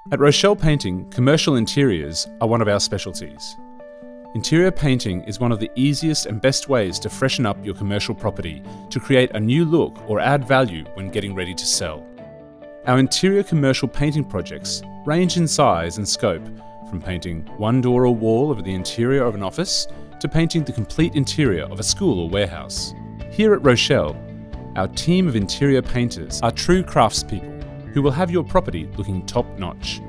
At Rochele Painting, commercial interiors are one of our specialties. Interior painting is one of the easiest and best ways to freshen up your commercial property to create a new look or add value when getting ready to sell. Our interior commercial painting projects range in size and scope, from painting one door or wall of the interior of an office to painting the complete interior of a school or warehouse. Here at Rochele, our team of interior painters are true craftspeople who will have your property looking top-notch.